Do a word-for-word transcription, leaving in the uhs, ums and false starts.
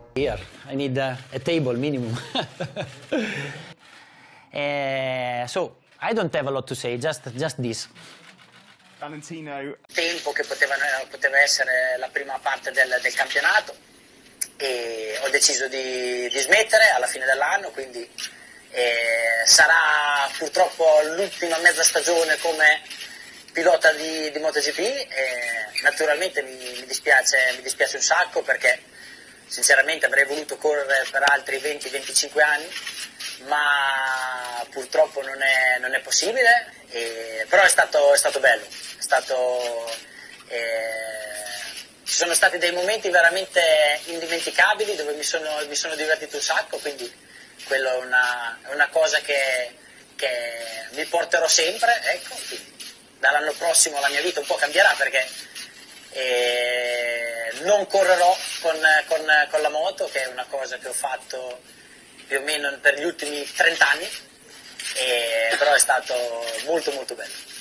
Here, I need a, a table minimum. uh, so, I don't have a lot to say, just, just this. Valentino. Tempo che poteva, poteva essere la prima parte del, del campionato e ho deciso di, di smettere alla fine dell'anno, quindi eh, sarà purtroppo l'ultima mezza stagione come pilota di, di MotoGP e naturalmente mi, mi, dispiace, mi dispiace un sacco perché sinceramente avrei voluto correre per altri venti venticinque anni, ma purtroppo non è, non è possibile, e, però è stato, è stato bello, è stato, eh, ci sono stati dei momenti veramente indimenticabili dove mi sono, mi sono divertito un sacco, quindi quello è una, è una cosa che, che mi porterò sempre, ecco, quindi dall'anno prossimo la mia vita un po' cambierà perché e non correrò con, con, con la moto, che è una cosa che ho fatto più o meno per gli ultimi trenta anni, e, però è stato molto molto bello.